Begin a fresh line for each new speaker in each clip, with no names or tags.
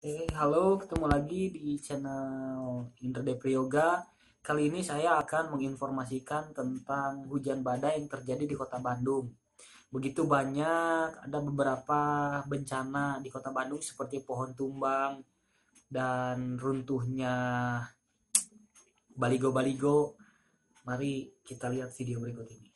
Halo, ketemu lagi di channel Indra Depri Yoga. Kali ini saya akan menginformasikan tentang hujan badai yang terjadi di Kota Bandung. Begitu banyak, ada beberapa bencana di Kota Bandung seperti pohon tumbang dan runtuhnya baligo-baligo. Mari kita lihat video berikut ini.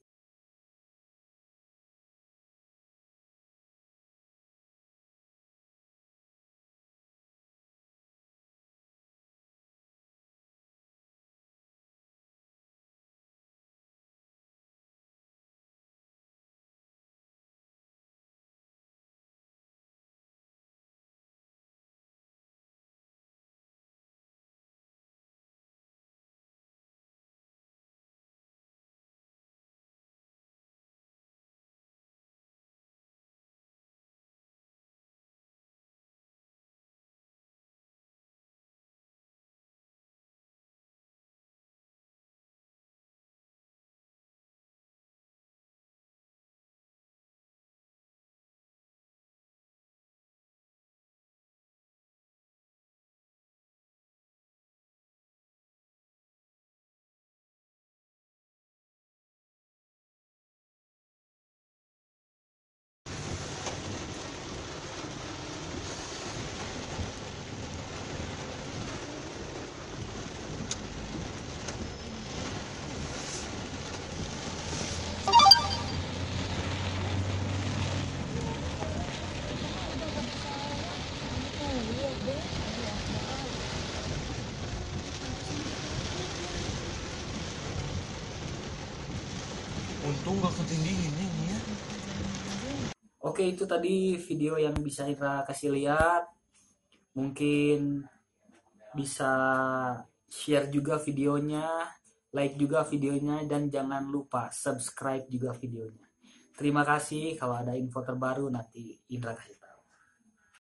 Untung gak ketindihin ini ya.
Oke, itu tadi video yang bisa Indra kasih lihat. Mungkin bisa share juga videonya, like juga videonya, dan jangan lupa subscribe juga videonya. Terima kasih. Kalau ada info terbaru nanti Indra kasih tahu.